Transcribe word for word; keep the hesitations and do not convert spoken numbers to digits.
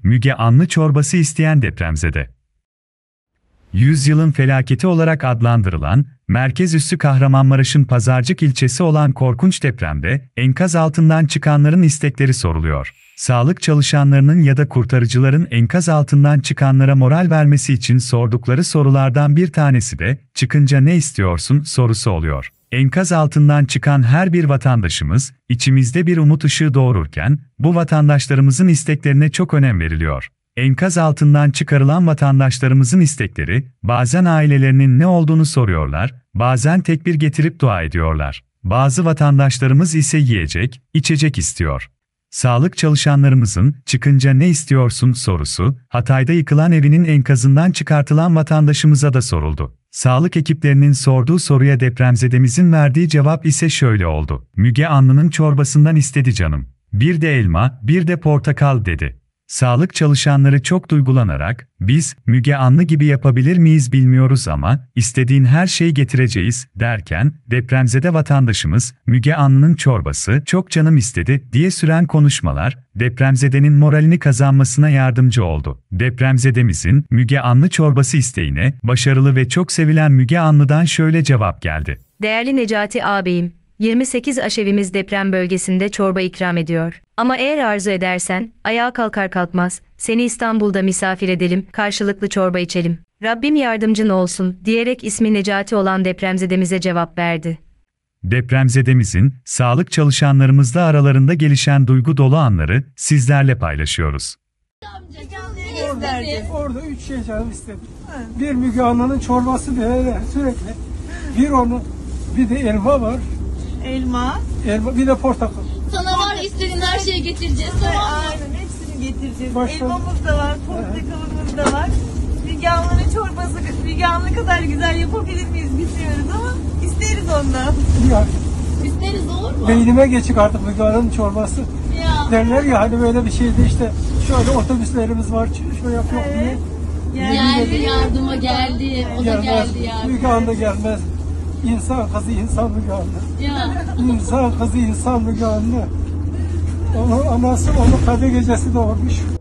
Müge Anlı çorbası isteyen depremzede. Yüzyılın felaketi olarak adlandırılan, merkez üssü Kahramanmaraş'ın Pazarcık ilçesi olan korkunç depremde, enkaz altından çıkanların istekleri soruluyor. Sağlık çalışanlarının ya da kurtarıcıların enkaz altından çıkanlara moral vermesi için sordukları sorulardan bir tanesi de, "Çıkınca ne istiyorsun?" sorusu oluyor. Enkaz altından çıkan her bir vatandaşımız, içimizde bir umut ışığı doğururken, bu vatandaşlarımızın isteklerine çok önem veriliyor. Enkaz altından çıkarılan vatandaşlarımızın istekleri, bazen ailelerinin ne olduğunu soruyorlar, bazen tekbir getirip dua ediyorlar. Bazı vatandaşlarımız ise yiyecek, içecek istiyor. Sağlık çalışanlarımızın "Çıkınca ne istiyorsun?" sorusu, Hatay'da yıkılan evinin enkazından çıkartılan vatandaşımıza da soruldu. Sağlık ekiplerinin sorduğu soruya depremzedemizin verdiği cevap ise şöyle oldu: "Müge Anlı'nın çorbasından istedi canım. Bir de elma, bir de portakal" dedi. Sağlık çalışanları çok duygulanarak, "Biz, Müge Anlı gibi yapabilir miyiz bilmiyoruz ama, istediğin her şeyi getireceğiz" derken, depremzede vatandaşımız, "Müge Anlı'nın çorbası çok canım istedi" diye süren konuşmalar, depremzedenin moralini kazanmasına yardımcı oldu. Depremzedemizin, Müge Anlı çorbası isteğine, başarılı ve çok sevilen Müge Anlı'dan şöyle cevap geldi: "Değerli Necati ağabeyim, yirmi sekiz aşevimiz deprem bölgesinde çorba ikram ediyor. Ama eğer arzu edersen, ayağa kalkar kalkmaz, seni İstanbul'da misafir edelim, karşılıklı çorba içelim. Rabbim yardımcın olsun" diyerek ismi Necati olan depremzedemize cevap verdi. Depremzedemizin, sağlık çalışanlarımızla aralarında gelişen duygu dolu anları sizlerle paylaşıyoruz. Orada, orada üç şey canım istedim. Bir Müge Anlı'nın çorbası böyle sürekli. Bir onu, bir de elma var. Elma. Elma, bir de portakal. Sana var istediğin her şeyi getireceğiz, tamam mı? Aynen, hepsini getireceğiz. Başka... Elmamız da var, portakalımız da var. Müge Anlı'nın çorbası, Müge Anlı kadar güzel yapabilir miyiz bilmiyoruz ama isteriz ondan. Ya, İsteriz, olur mu? beynime geçik artık Müge Anlı'nın çorbası. Ya. Derler ya hani böyle bir şeydi işte, şöyle otobüslerimiz var, şöyle yok yok diye. Geldi, yardıma geldi, o da Gelmez, geldi ya. Müge Anlı gelmez. İnsan kızı insan Müge Anlı. Ya. İnsan kızı insan Müge Anlı. Onun anası onu kadir gecesi doğurmuş.